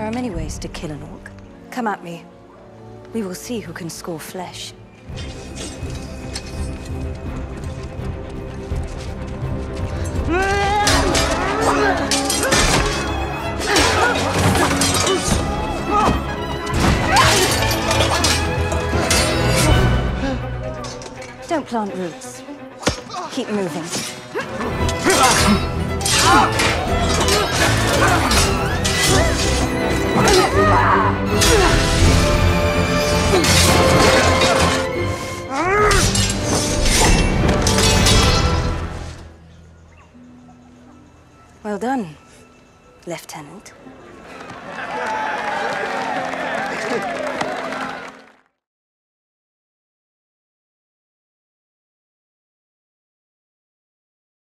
There are many ways to kill an orc. Come at me. We will see who can score flesh. Don't plant roots. Keep moving. Well done, Lieutenant.